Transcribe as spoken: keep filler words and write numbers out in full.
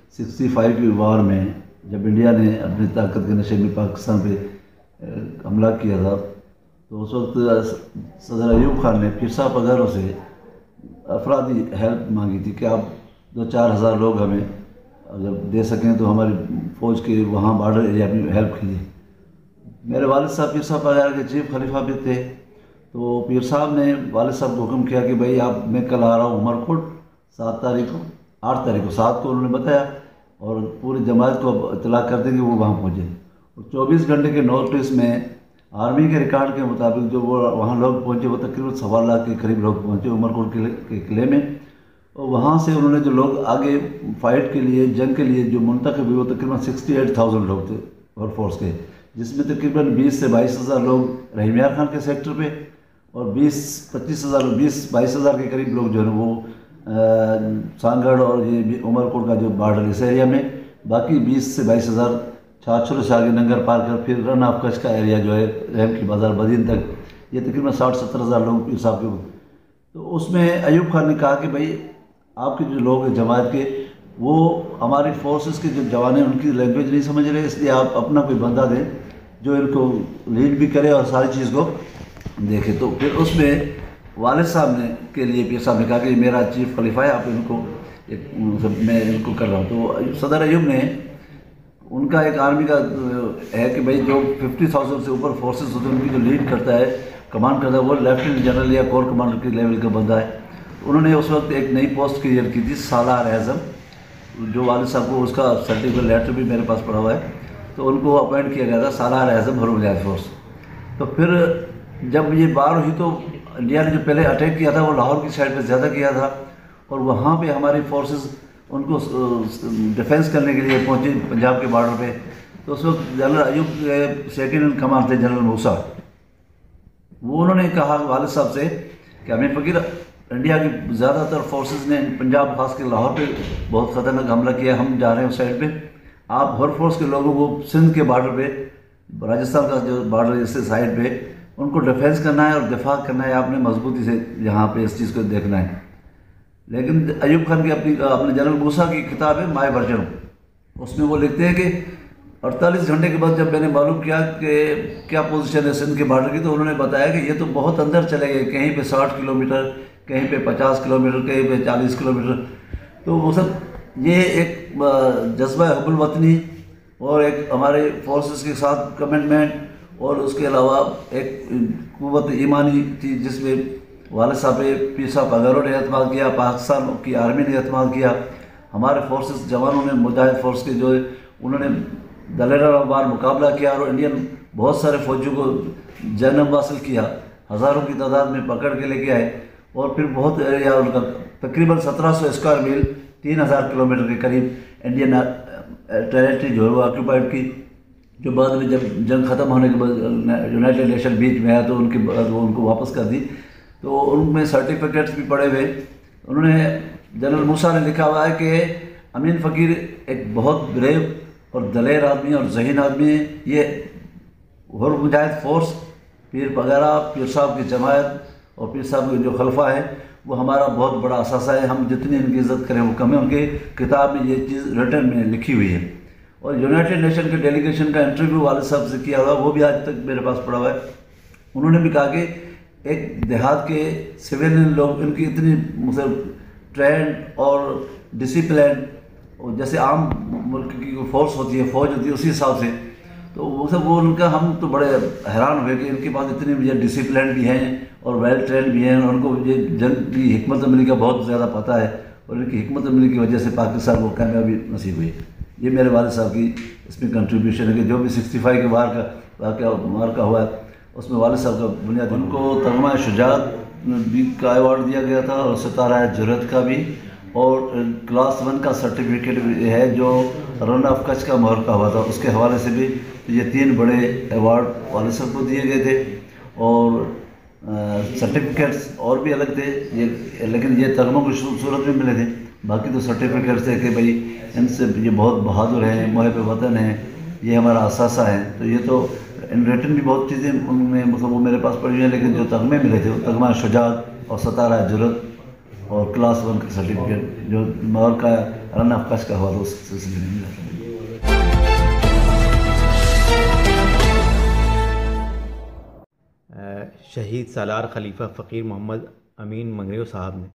Sixty five کی وار میں جب انڈیا نے اپنی طاقت کے نشے میں پاکستان پہ حملہ کیا تھا، تو اس وقت صدر ایوب خان نے پیر صاحب وغیرہ سے افرادی ہیلپ مانگی تھی کہ آپ دو چار ہزار لوگ ہمیں اگر دے سکیں تو ہماری فوج کے وہاں بارڈر ایریا میں ہیلپ کیجیے۔ میرے والد صاحب پیر صاحب وغیرہ کے چیف خلیفہ بھی تھے، تو پیر صاحب نے والد صاحب کو حکم کیا کہ بھائی آپ میں کل آ رہا ہوں عمر کوٹ سات تاریخ کو، آٹھ تاریخ کو، سات کو انہوں نے بتایا، اور پوری جماعت کو اطلاع کر دیں کہ وہ وہاں پہنچے۔ اور چوبیس گھنٹے کے نوٹس میں آرمی کے ریکارڈ کے مطابق جو وہ وہاں لوگ پہنچے وہ تقریباً سوا لاکھ کے قریب لوگ پہنچے عمر کوٹ کے قلعے میں، اور وہاں سے انہوں نے جو لوگ آگے فائٹ کے لیے، جنگ کے لیے جو منتخب ہوئے وہ تقریباً سکسٹی ایٹ تھاؤزینڈ لوگ تھے اور فورس کے، جس میں تقریباً بیس سے بائیس ہزار لوگ رحیم یار خان کے سیکٹر پہ، اور بیس پچیس ہزار بیس بائیس ہزار کے قریب لوگ جو ہے وہ سانگڑ اور یہ عمر کوٹ کا جو بارڈر اس ایریا میں، باقی بیس سے بائیس ہزار چھاچھروں سے آگے ننگر پار کر پھر رن آف کچھ کا ایریا جو ہے رحم کی بازار بدین تک، یہ تقریباً ساٹھ ستر ہزار لوگ پیر صاحب کے۔ تو اس میں ایوب خان نے کہا کہ بھائی آپ کے جو لوگ ہیں جماعت کے، وہ ہماری فورسز کے جو جوان ہیں ان کی لینگویج نہیں سمجھ رہے، اس لیے آپ اپنا کوئی بندہ دیں جو ان کو لیڈ بھی کرے اور ساری چیز کو دیکھے۔ تو پھر اس میں والد صاحب نے کے لیے پیر صاحب نے کہا کہ یہ میرا چیف خلیفہ ہے، آپ ان کو میں ان کو کر رہا ہوں۔ تو صدر ایوب نے ان کا ایک آرمی کا ہے کہ بھائی جو ففٹی تھاؤزینڈ سے اوپر فورسز ہوتے ہیں ان کی جو لیڈ کرتا ہے، کمانڈ کرتا ہے، وہ لیفٹیننٹ جنرل یا کور کمانڈر کے لیول کا بندہ ہے۔ انہوں نے اس وقت ایک نئی پوسٹ کریٹ کی تھی سالار اعظم، جو والد صاحب کو اس کا سرٹیفکیٹ لیٹر بھی میرے پاس پڑا ہوا ہے، تو ان کو اپوائنٹ کیا گیا تھا سالار اعظم حرم جہاد فورس۔ تو پھر جب یہ بار ہوئی تو انڈیا نے جو پہلے اٹیک کیا تھا وہ لاہور کی سائڈ پہ زیادہ کیا تھا، اور وہاں پہ ہماری فورسز ان کو ڈیفینس کرنے کے لیے پہنچی پنجاب کے بارڈر پہ۔ تو اس وقت جنرل ایوب کے سیکنڈ ان کمانڈ تھے جنرل موسیٰ، وہ انہوں نے کہا والد صاحب سے کہ امیر فقیر انڈیا کی زیادہ تر فورسز نے پنجاب خاص کے لاہور پہ بہت خطرناک حملہ کیا، ہم جا رہے ہیں اس سائڈ پہ، آپ ہر فورس کے لوگوں کو سندھ کے بارڈر پہ، راجستھان کا جو بارڈر ہے اس سے سائڈ پہ ان کو ڈیفینس کرنا ہے اور دفاع کرنا ہے، آپ نے مضبوطی سے یہاں پہ اس چیز کو دیکھنا ہے۔ لیکن ایوب خان کی اپنی اپنے جنرل موسیٰ کی کتاب ہے مائے ورجن، اس میں وہ لکھتے ہیں کہ اڑتالیس گھنٹے کے بعد جب میں نے معلوم کیا کہ کیا پوزیشن ہے سندھ کے بارڈر کی، تو انہوں نے بتایا کہ یہ تو بہت اندر چلے گئے، کہیں پہ ساٹھ کلو میٹر، کہیں پہ پچاس کلو میٹر، کہیں پہ چالیس کلو میٹر۔ تو وہ سب یہ ایک جذبہ حب الوطنی اور ایک ہمارے فورسز کے ساتھ کمٹمنٹ، اور اس کے علاوہ ایک قوت ایمانی تھی جس میں والد صاحب پیر صاحب اگروں نے اعتماد کیا، پاکستان کی آرمی نے اعتماد کیا، ہمارے فورسز جوانوں نے مجاہد فورس کے جو انہوں نے دلیرانہ وار مقابلہ کیا، اور انڈین بہت سارے فوجیوں کو جنم حاصل کیا، ہزاروں کی تعداد میں پکڑ کے لے کے آئے، اور پھر بہت ایریا ان کا تقریباً سترہ سو اسکوائر میل، تین ہزار کلو میٹر کے قریب انڈین ٹیریٹری جو ہے وہ آکوپائڈ کی، جو بعد میں جب جنگ ختم ہونے کے بعد یونائٹڈ نیشن بیچ میں آیا تو ان کے بعد وہ ان کو واپس کر دی۔ تو ان میں سرٹیفکیٹس بھی پڑے ہوئے، انہوں نے جنرل موسیٰ نے لکھا ہوا ہے کہ امین فقیر ایک بہت بریو اور دلیر آدمی اور ذہین آدمی ہے، یہ حرم مجاہد فورس، پیر وغیرہ پیر صاحب کی جماعت اور پیر صاحب کے جو خلفاء ہیں وہ ہمارا بہت بڑا اثاثہ ہے، ہم جتنی ان کی عزت کریں وہ کم ہے۔ ان کے کتاب میں یہ چیز ریٹن میں لکھی ہوئی ہے، اور یونائٹڈ نیشن کے ڈیلیگیشن کا انٹرویو والد صاحب سے کیا ہوا وہ بھی آج تک میرے پاس پڑا ہوا ہے۔ انہوں نے بھی کہا کہ ایک دیہات کے سویلین لوگ ان کی اتنی مطلب ٹرینڈ اور ڈسپلین، اور جیسے عام ملک کی فورس ہوتی ہے، فوج ہوتی ہے، اسی حساب سے، تو وہ سب وہ ان کا ہم تو بڑے حیران ہوئے کہ ان کے پاس اتنی یہ ڈسپلین بھی ہیں اور ویل ٹرینڈ بھی ہیں، اور ان کو یہ جنگ کی حکمت عملی کا بہت زیادہ پتہ ہے، اور ان کی حکمت عملی کی وجہ سے پاکستان کو کامیابی نصیب ہوئی۔ یہ میرے والد صاحب کی اس میں کنٹریبیوشن ہے کہ جو بھی سکسٹی فائیو کے وار کا واقعہ مارکا ہوا ہے اس میں والد صاحب کا بنیاد، ان کو تمغہ شجاعت بھی کا ایوارڈ دیا گیا تھا اور ستارہ جرأت کا بھی، اور کلاس ون کا سرٹیفکیٹ بھی ہے جو رن آف کچھ کا مہر کا ہوا تھا، اس کے حوالے سے بھی یہ تین بڑے ایوارڈ والد صاحب کو دیے گئے تھے، اور سرٹیفکیٹس اور بھی الگ تھے یہ، لیکن یہ تمغوں کی صورت میں ملے تھے، باقی تو سرٹیفکیٹس تھے کہ بھائی ان سے یہ بہت بہادر ہیں، محب وطن ہیں، یہ ہمارا اثاثہ ہے۔ تو یہ تو ان ریٹن بھی بہت چیزیں ان میں مطلب وہ میرے پاس پڑی ہوئی ہیں، لیکن جو تمغے ملے تھے وہ تمغہ شجاعت اور ستارہ جرأت اور کلاس ون کا سرٹیفکیٹ جو مہر کا رن افکاش کا حوالہ اس سلسلے میں ملا تھا. شہید سالار خلیفہ فقیر محمد امین منگریو صاحب نے